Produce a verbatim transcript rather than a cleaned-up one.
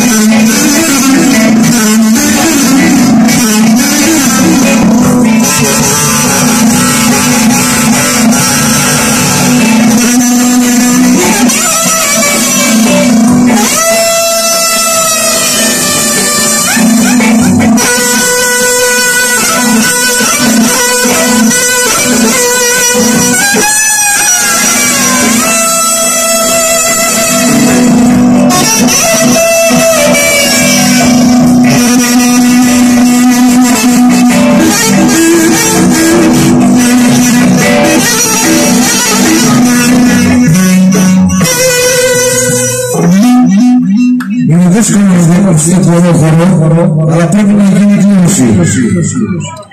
Είναι δύσκολο να δούμε αυτό το χώρο, αλλά πρέπει να γίνει κλήρωση.